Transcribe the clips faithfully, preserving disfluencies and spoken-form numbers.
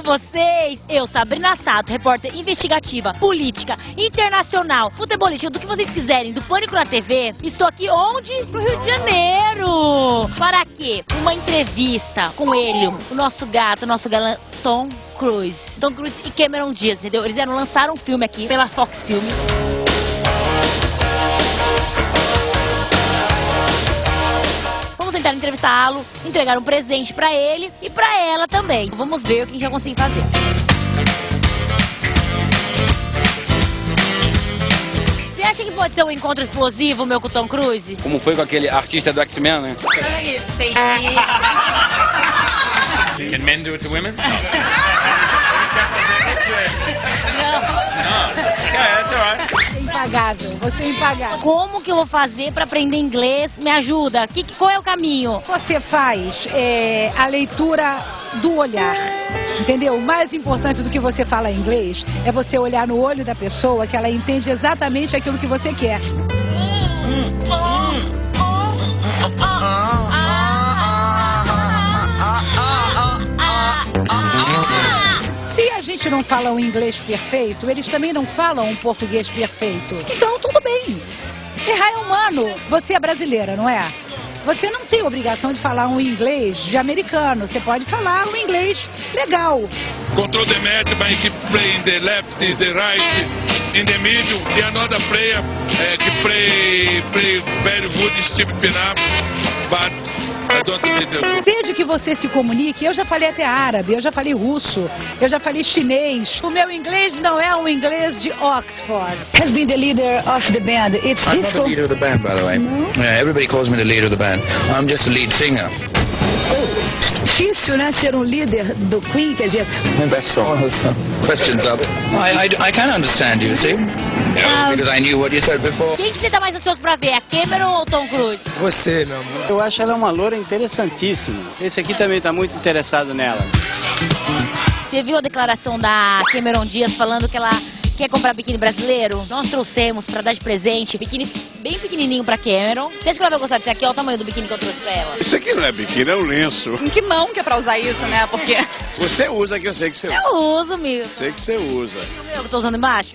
com vocês. Eu, Sabrina Sato, repórter investigativa, política, internacional, futebolística, do que vocês quiserem, do Pânico na T V. Estou aqui onde? No Rio de Janeiro. Para quê? Uma entrevista com ele, o nosso gato, o nosso galã Tom Cruise. Tom Cruise e Cameron Diaz, entendeu? Eles vieram lançar um filme aqui pela Fox Film. Vamos tentar entrevistá-lo, entregar um presente pra ele e pra ela também. Vamos ver o que a gente vai conseguir fazer. Você acha que pode ser um encontro explosivo, meu, com o Tom Cruise? Como foi com aquele artista do X-Men, né? Can men do it to women? No. Yeah, that's all right. Impagável, você é impagável. Como que eu vou fazer para aprender inglês? Me ajuda. Que, qual é o caminho? Você faz é, a leitura do olhar, entendeu? O mais importante do que você fala em inglês é você olhar no olho da pessoa, que ela entende exatamente aquilo que você quer. Hum. Hum. Se a gente não fala um inglês perfeito, eles também não falam um português perfeito. Então, tudo bem. Errar é humano. Você é brasileira, não é? Você não tem obrigação de falar um inglês de americano. Você pode falar um inglês legal. Control the match by he play in the left, the right, in the middle. The another player uh, que play play very good, Steve Pinap, but I don't need to. Desde que você se comunique, eu já falei até árabe, eu já falei russo, eu já falei chinês. O meu inglês não é um inglês de Oxford. Has been the leader of the band. It's I'm not the leader of the band, by the way. No? Yeah, everybody calls me the leader of the band. I'm just the lead singer. Difícil, né, ser um líder do Queen, quer dizer... That's all. Questions up. I, I, I can understand you, see? Yeah, because I knew what you said before. Quem que você tá mais ansioso pra ver? A Cameron ou o Tom Cruise? Você, meu amor. Eu acho ela uma loura interessantíssima. Esse aqui também tá muito interessado nela. Você viu a declaração da Cameron Diaz falando que ela quer comprar biquíni brasileiro? Nós trouxemos pra dar de presente biquíni bem pequenininho pra Cameron. Você acha que ela vai gostar disso aqui? Olha o tamanho do biquíni que eu trouxe pra ela. Isso aqui não é biquíni, é um lenço. Em que mão que é pra usar isso, né? Porque... Você usa que eu sei que você usa. Eu uso, meu. Sei que você usa. E o meu que eu tô usando embaixo?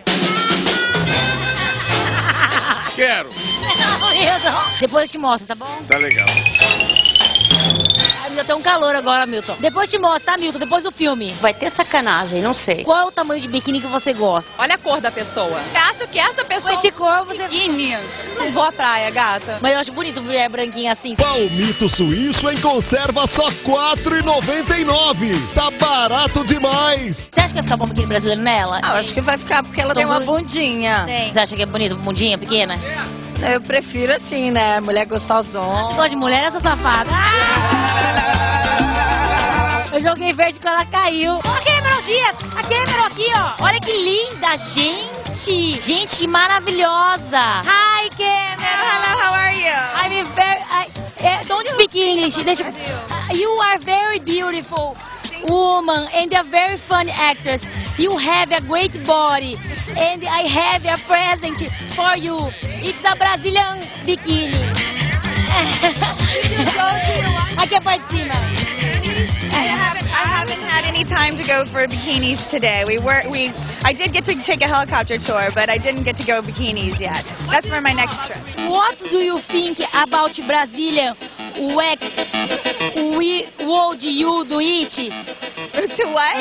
Quero. Não, Milton. Depois eu te mostro, tá bom? Tá legal. Ai, Milton, tem um calor agora, Milton. Depois eu te mostro, tá, Milton? Depois do filme. Vai ter sacanagem, não sei. Qual é o tamanho de biquíni que você gosta? Olha a cor da pessoa. Eu acho que essa pessoa... Com esse cor você... Biquíni. Não vou à praia, gata. Mas eu acho bonito mulher branquinha assim. Palmito suíço em conserva só quatro reais e noventa e nove centavos. Tá barato demais. Você acha que vai ficar bom biquíni brasileiro nela? Ah, eu acho que vai ficar porque ela Tom tem uma Cruise? bundinha. Tem. Você acha que é bonito, bundinha pequena? Eu prefiro assim, né? Mulher gostosona. Você gosta de mulher, essa safada? Ah! Eu joguei verde quando ela caiu. Ó, a Cameron Diaz! A Cameron aqui, ó! Olha que linda, gente! Gente, que maravilhosa! Hi, Cameron! Hello, how are you? I'm very... I, eh, don't speak English. Deixa, uh, you are very beautiful woman and a very funny actress. You have a great body and I have a present for you. It's a Brazilian bikini. Aqui é a parte de cima. I haven't, I haven't had any time to go for bikinis today. We were, we, I did get to take a helicopter tour, but I didn't get to go bikinis yet. That's for my next trip. What do you think about Brazilian wax? We would you do it? To what?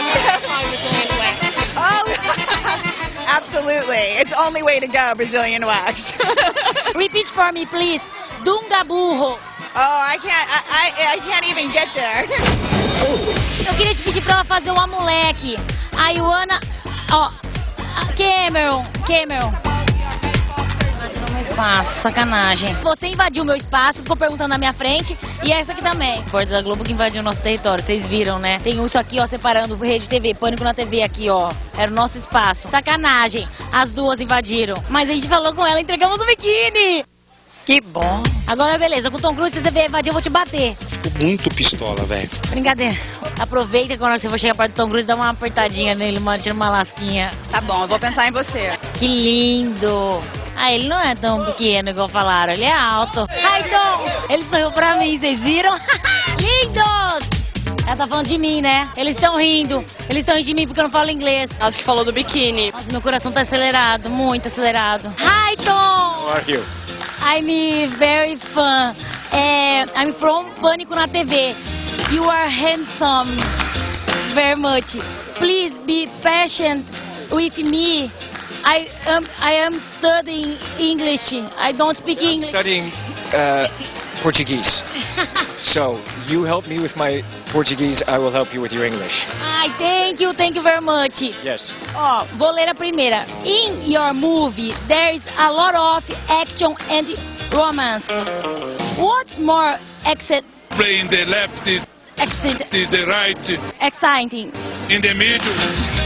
Oh, absolutely. It's the only way to go, Brazilian wax. Repeat for me, please. Dunga burro. Oh, I can't, I, I, I can't even get there. Eu queria te pedir pra ela fazer uma moleque. A Ioana... Ó... a Cameron... Cameron... Invadiu meu espaço, sacanagem. Você invadiu meu espaço, ficou perguntando na minha frente. E essa aqui também. Porta da Globo que invadiu o nosso território, vocês viram, né? Tem isso aqui, ó, separando Rede T V, Pânico na T V aqui, ó. Era o nosso espaço. Sacanagem. As duas invadiram. Mas a gente falou com ela, entregamos o biquíni. Que bom. Agora, beleza, com o Tom Cruise, se você vier invadir, eu vou te bater. Muito pistola, velho. Brincadeira. Aproveita quando você for chegar perto do Tom Cruise, dá uma apertadinha nele, mano, tira uma lasquinha. Tá bom, eu vou pensar em você. Que lindo. Ah, ele não é tão pequeno igual falaram, ele é alto. Ai, Tom, ele sorriu pra mim, vocês viram? Lindos! Ela tá falando de mim, né? Eles estão rindo. Eles estão rindo de mim porque eu não falo inglês. Acho que falou do biquíni. Nossa, meu coração tá acelerado, muito acelerado. Hi, Tom! How are you? I'm very fun. É, I'm from Pânico na T V. You are handsome very much. Please be patient with me. I am I am studying English. I don't speak English. Studying uh, Portuguese. So you help me with my Portuguese, I will help you with your English. Ai, thank you, thank you very much. Yes. Ó, vou ler a primeira. In your movie, there is a lot of action and romance. What's more exciting? Play in the left, Exciting. the right, Exciting. in the middle.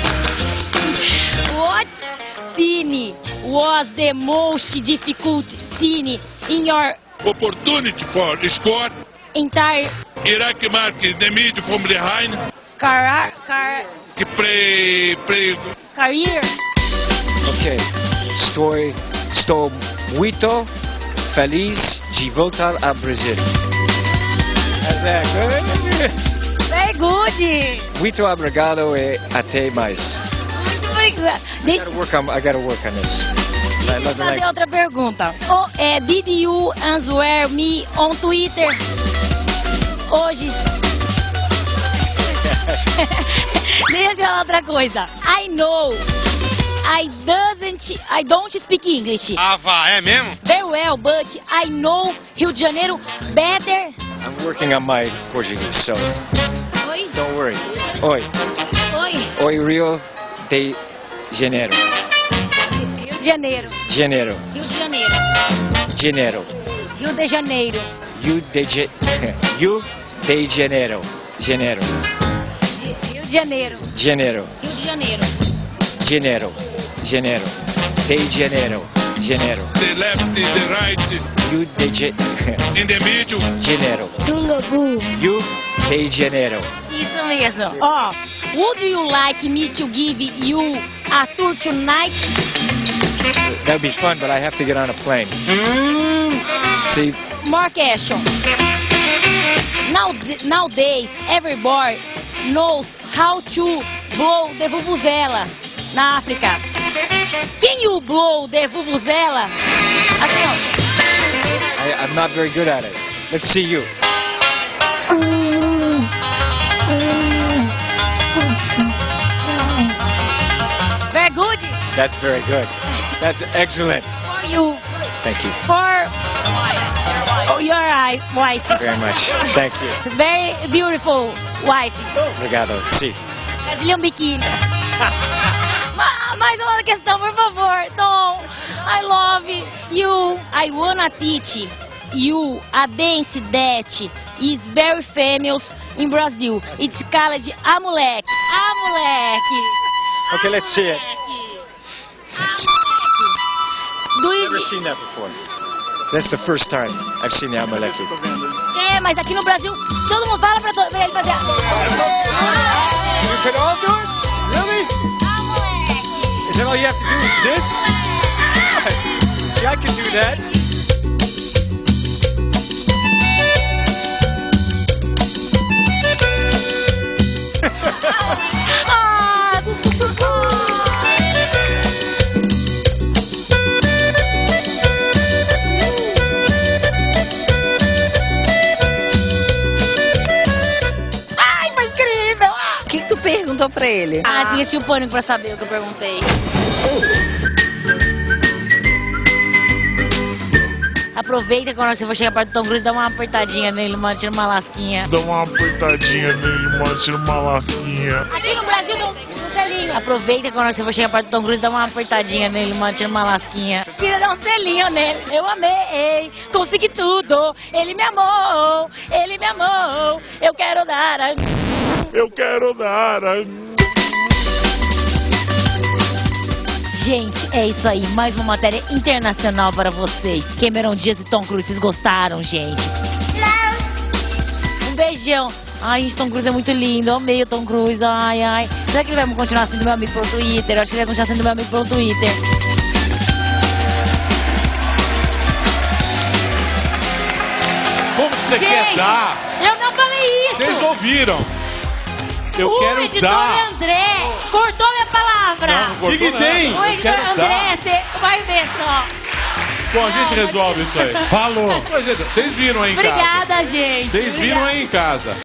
What scene was the most difficult scene in your Opportunity for score. entire Iraq mark in the middle from behind. car car Que play, play. career? Ok. Estou, estou muito feliz de voltar ao Brasil. Mas é, good. Very good. Muito obrigado e até mais. Muito obrigada. I De- gotta work on, I gotta work on this. I love the fazer language. outra pergunta. Oh, é, did you answer me on Twitter? Hoje. Deixa eu falar outra coisa. I know. I doesn't. I don't speak English. Ah, vá, é mesmo? Very well, but I know Rio de Janeiro better. I'm working on my Portuguese, so Oi? don't worry. Oi. Oi. Oi, Rio de Janeiro. Rio de Janeiro. Janeiro. Rio de Janeiro. Janeiro. Rio de Janeiro. Rio de Ja- Rio de Janeiro. Janeiro. Rio de Janeiro. Janeiro. Rio de Janeiro. Janeiro. Janeiro. De Janeiro. Janeiro. The left, the right, Rio de Ja- in the middle. Janeiro. Tungabu. Rio de Janeiro. Isso mesmo. Ó, would you like me to give you a tour tonight? That would be fun, but I have to get on a plane. See, More question. Now, nowadays, everybody knows how to blow the vuvuzela na África. Can you blow the vuvuzela? Assim, ó. I, I'm not very good at it. Let's see you. Very good That's very good. That's excellent. for you. Thank you For oh, your eye- wife. very much. Thank you. Very beautiful wife. Obrigado. See. Brazilian biquíni. Ma- Mais uma questão, por favor. Tom, I love you. I wanna teach you a dance that is very famous in Brazil. It's called A Moleque. A Moleque. Okay, let's see it. Do I've never you... seen that before. That's the first time I've seen the Amaleki. É, mas aqui no Brasil, todo mundo fala pra, to- pra ele fazer... You could all do it? Really? A Moleque. Is that all you have to do is this? See, I can do that. Ah, ai, foi incrível! O que, que tu perguntou pra ele? Ah, tinha assistir o Pânico pra saber o que eu perguntei. Aproveita quando você for chegar perto do Tom Cruise, dá uma apertadinha nele, mano, tira uma lasquinha. Dá uma apertadinha nele, mano, tira uma lasquinha. Aqui no Brasil tem um, um selinho. Aproveita quando você for chegar perto do Tom Cruise, dá uma apertadinha nele, mano, tira uma lasquinha. Tira, dá um selinho nele. Eu amei, consegui tudo. Ele me amou, ele me amou. Eu quero dar a... Eu quero dar. a- Gente, é isso aí. Mais uma matéria internacional para vocês. Cameron Diaz e Tom Cruise, vocês gostaram, gente? Um beijão. Ai, gente, Tom Cruise é muito lindo. Eu amei o Tom Cruise. Ai, ai. Será que ele vai continuar sendo meu amigo pelo Twitter? Eu acho que ele vai continuar sendo meu amigo pelo Twitter. Como que você quer Gente, dar? eu não falei isso. Vocês ouviram? Eu o quero editor dar. André cortou minha palavra. Não, não cortou Que que nada. tem? O Eu editor quero André, dar. você vai ver só. Bom, a gente resolve isso aí. Falou. Pois é, vocês viram aí em casa. Obrigada, gente. Vocês viram Obrigada. aí em casa.